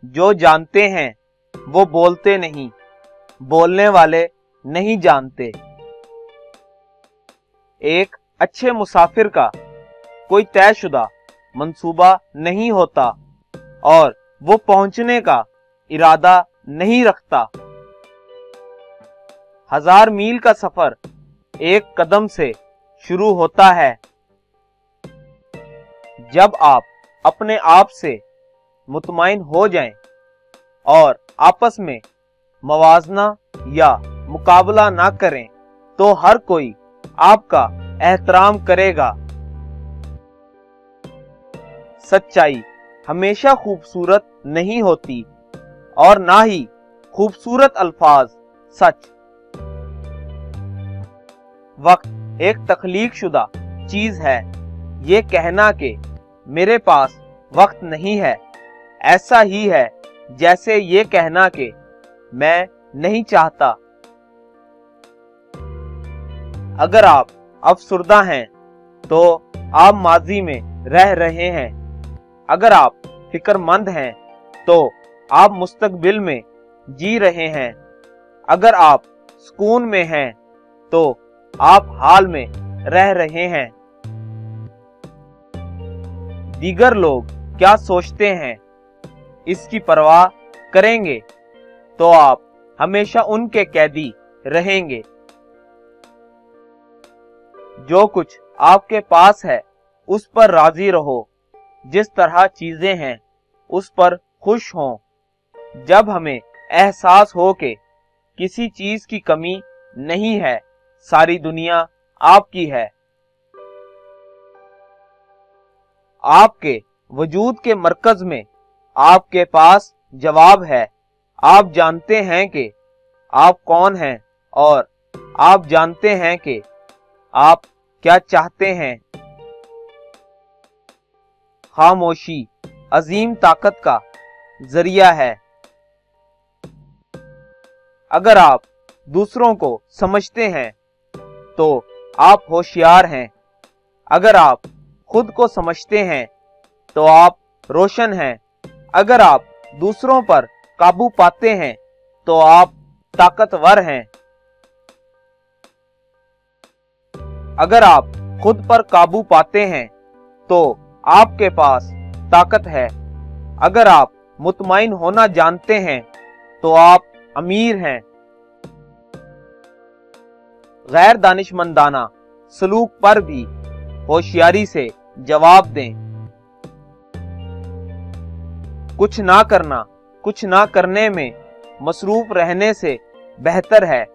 جو जानते हैं वो बोलते नहीं, बोलने वाले नहीं जानते। एक अच्छे मुसाफिर का कोई तयशुदा मंसूबा नहीं होता और वो पहुंचने का इरादा नहीं रखता। 1000 मील का सफर एक कदम से शुरू होता है। जब आप अपने आप से मुतमईन हो जाएं और आपस में मवाजना या मुकाबला ना करें तो हर कोई आपका एहतराम करेगा। सच्चाई हमेशा खूबसूरत नहीं होती और ना ही खूबसूरत अल्फाज सच। वक्त एक तख्लीक शुदा चीज है। ये कहना कि मेरे पास वक्त नहीं है ऐसा ही है जैसे ये कहना कि मैं नहीं चाहता। अगर आप अफसुर्दा हैं तो आप माजी में रह रहे हैं। अगर आप फिक्रमंद हैं तो आप मुस्तकबिल में जी रहे हैं। अगर आप सुकून में हैं तो आप हाल में रह रहे हैं। दीगर लोग क्या सोचते हैं इसकी परवाह करेंगे तो आप हमेशा उनके कैदी रहेंगे। जो कुछ आपके पास है उस पर राजी रहो। जिस तरह चीजें हैं उस पर खुश हों। जब हमें एहसास हो कि किसी चीज की कमी नहीं है, सारी दुनिया आपकी है। आपके वजूद के मरकज में आपके पास जवाब है। आप जानते हैं कि आप कौन हैं और आप जानते हैं कि आप क्या चाहते हैं। खामोशी अजीम ताकत का जरिया है। अगर आप दूसरों को समझते हैं तो आप होशियार हैं। अगर आप खुद को समझते हैं तो आप रोशन हैं। अगर आप दूसरों पर काबू पाते हैं तो आप ताकतवर हैं। अगर आप खुद पर काबू पाते हैं तो आपके पास ताकत है। अगर आप मुतमईन होना जानते हैं तो आप अमीर हैं। गैर दानिशमंदाना सलूक पर भी होशियारी से जवाब दें। कुछ ना करना कुछ ना करने में मसरूफ रहने से बेहतर है।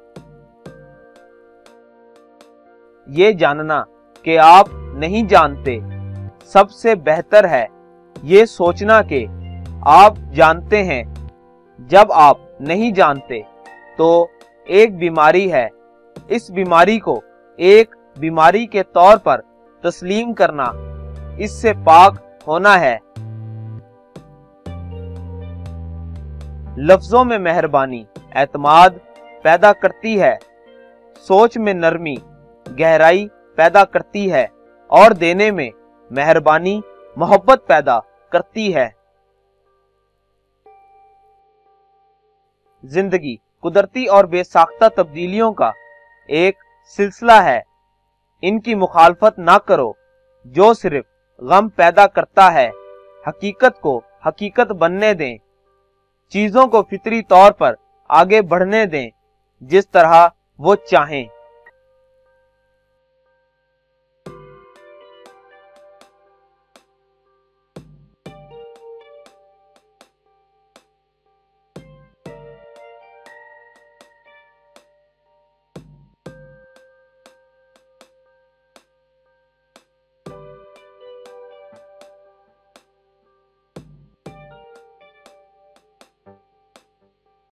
ये जानना कि आप नहीं जानते सबसे बेहतर है ये सोचना कि आप जानते हैं। जब आप नहीं जानते तो एक बीमारी है। इस बीमारी को एक बीमारी के तौर पर तस्लीम करना, इससे पाक होना है। लफ्जों में मेहरबानी एतमाद पैदा करती है। सोच में नरमी गहराई पैदा करती है और देने में मेहरबानी मोहब्बत पैदा करती है। जिंदगी कुदरती और बेसाख्ता तब्दीलियों का एक सिलसिला है। इनकी मुखालफत ना करो जो सिर्फ गम पैदा करता है। हकीकत को हकीकत बनने दें। चीजों को फितरी तौर पर आगे बढ़ने दें जिस तरह वो चाहें।